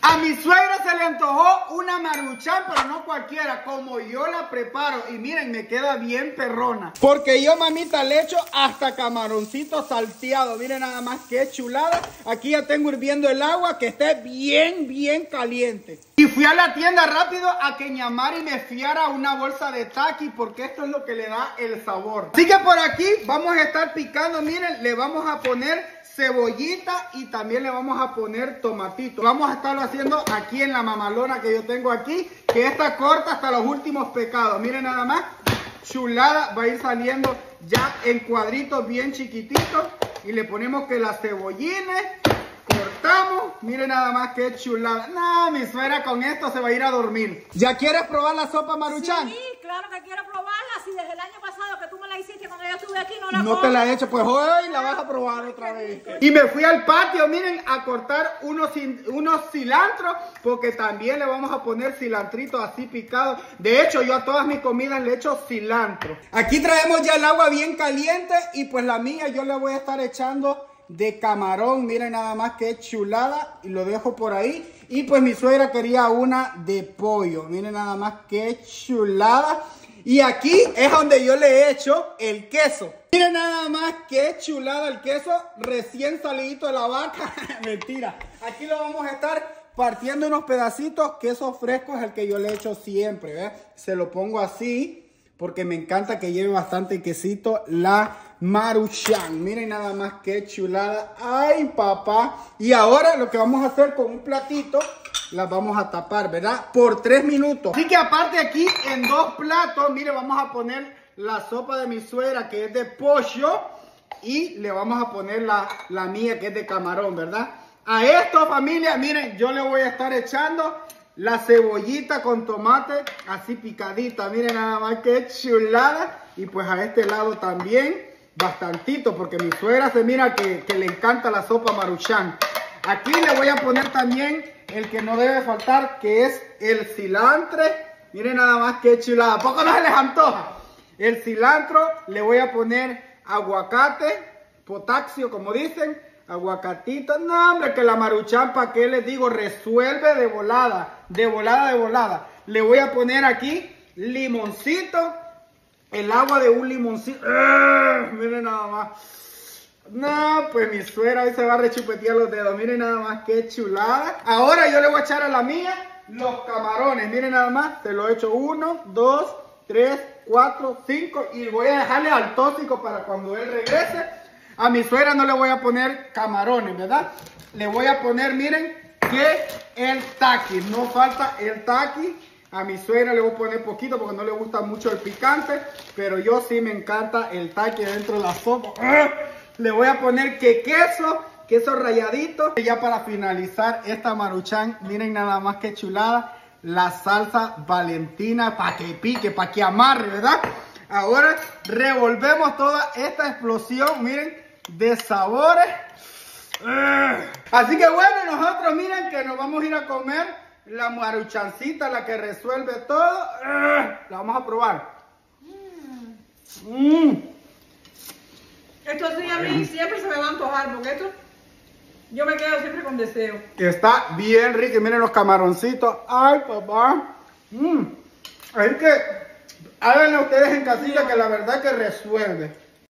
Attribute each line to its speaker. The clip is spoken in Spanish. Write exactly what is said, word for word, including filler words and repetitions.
Speaker 1: A mi suegra se le antojó una Maruchan, pero no cualquiera, como yo la preparo. Y miren, me queda bien perrona. Porque yo, mamita, le echo hasta camaroncito salteado. Miren nada más qué chulada. Aquí ya tengo hirviendo el agua, que esté bien, bien caliente. Y fui a la tienda rápido a que Ñamari me fiara una bolsa de taqui, porque esto es lo que le da el sabor. Así que por aquí vamos a estar picando, miren, le vamos a poner cebollita y también le vamos a poner tomatito. Vamos a estarlo haciendo aquí en la mamalona que yo tengo aquí, que esta corta hasta los últimos pecados. Miren nada más, chulada, va a ir saliendo ya en cuadritos bien chiquititos. Y le ponemos que las cebollines, cortamos, miren nada más que chulada. No, mi suegra con esto se va a ir a dormir. ¿Ya quieres probar la sopa Maruchan?
Speaker 2: Sí, claro que quiero probarla. Si desde el año pasado que tú me la hiciste cuando yo estuve aquí no la
Speaker 1: No te la he hecho, pues hoy la vas a probar otra vez. Y me fui al patio, miren, a cortar unos, unos cilantros, porque también le vamos a poner cilantrito así picado. De hecho, yo a todas mis comidas le echo cilantro. Aquí traemos ya el agua bien caliente y pues la mía yo le voy a estar echando de camarón. Miren nada más que chulada, y lo dejo por ahí. Y pues mi suegra quería una de pollo. Miren nada más que chulada. Y aquí es donde yo le he hecho el queso. Miren nada más que chulada el queso recién salidito de la vaca. Mentira. Aquí lo vamos a estar partiendo unos pedacitos. Queso fresco es el que yo le echo siempre, ¿ves? Se lo pongo así porque me encanta que lleve bastante quesito la Maruchan. Miren nada más que chulada. Ay, papá. Y ahora lo que vamos a hacer con un platito, las vamos a tapar, ¿verdad? Por tres minutos. Así que aparte aquí en dos platos, miren, vamos a poner la sopa de mi suegra, que es de pollo. Y le vamos a poner la, la mía, que es de camarón, ¿verdad? A esto, familia, miren, yo le voy a estar echando la cebollita con tomate así picadita. Miren nada más que chulada. Y pues a este lado también bastantito, porque mi suegra se mira que, que le encanta la sopa Maruchan. Aquí le voy a poner también el que no debe faltar, que es el cilantro. Miren nada más que chulada. ¿A poco no se les antoja? El cilantro, le voy a poner aguacate, potasio, como dicen, aguacatito. No, hombre, que la Maruchan, ¿para qué les digo? Resuelve de volada, de volada, de volada. Le voy a poner aquí limoncito, el agua de un limoncito. ¡Ah! Miren nada más. No, pues mi suegra hoy se va a rechupetear los dedos. Miren nada más qué chulada. Ahora yo le voy a echar a la mía los camarones. Miren nada más. Se lo he hecho uno, dos, tres, cuatro, cinco. Y voy a dejarle al tóxico para cuando él regrese. A mi suegra no le voy a poner camarones, ¿verdad? Le voy a poner, miren, que el taqui. No falta el taqui. A mi suegra le voy a poner poquito porque no le gusta mucho el picante. Pero yo sí me encanta el taqui dentro de la sopa. ¡Ah! Le voy a poner que queso, queso ralladito. Y ya para finalizar esta Maruchan, miren nada más que chulada, la salsa Valentina para que pique, para que amarre, ¿verdad? Ahora revolvemos toda esta explosión, miren, de sabores. Así que bueno, nosotros miren que nos vamos a ir a comer la Maruchancita, la que resuelve todo. La vamos a probar. Mmm.
Speaker 2: Esto sí a mí siempre se me va a antojar, porque esto yo me quedo siempre con deseo.
Speaker 1: Está bien rico, miren los camaroncitos. Ay, papá. Mm. Así que háganlo ustedes en casita, que la verdad que resuelve.